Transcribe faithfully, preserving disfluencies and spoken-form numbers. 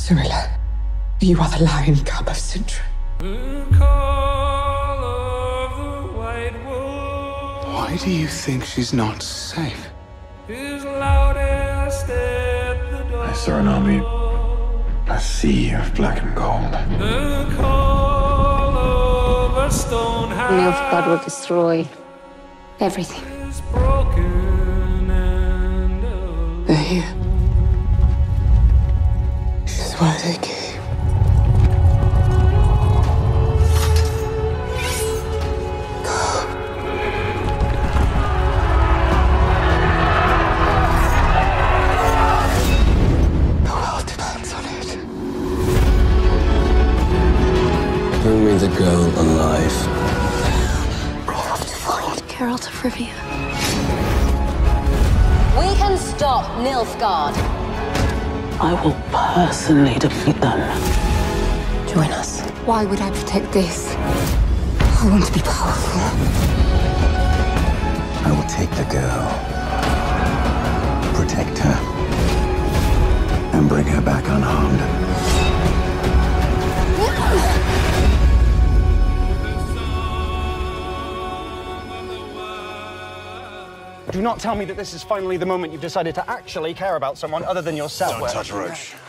Cyrilla, you are the lion cub of Sintra. Why do you think she's not safe? I saw an army, a sea of black and gold. Nilfgaard will destroy everything. They're here. This is why they came. Bring me the girl alive. I have to find Geralt of Rivia. We can stop Nilfgaard. I will personally defeat them. Join us. Why would I protect this? I want to be powerful. I will take the girl, protect her, and bring her back unharmed. Do not tell me that this is finally the moment you've decided to actually care about someone other than yourself. Don't touch Roach.